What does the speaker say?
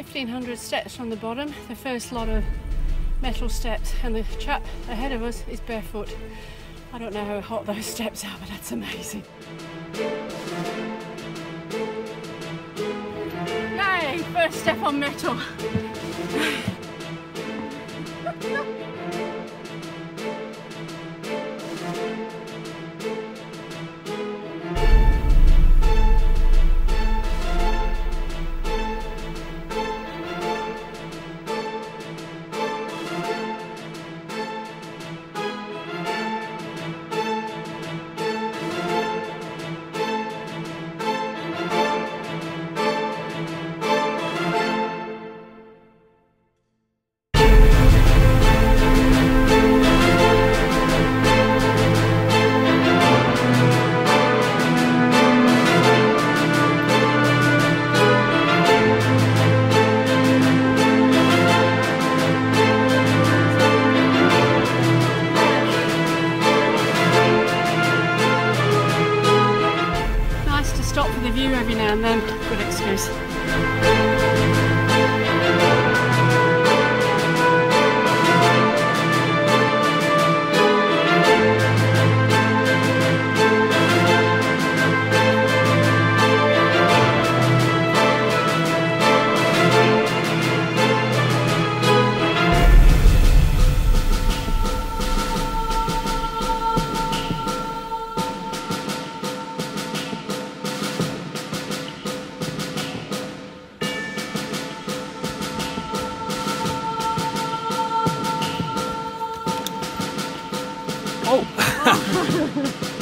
1,500 steps from the bottom, the first lot of metal steps, and the chap ahead of us is barefoot. I don't know how hot those steps are, but that's amazing. Yay! First step on metal. Stop for the view every now and then. Good excuse. Oh!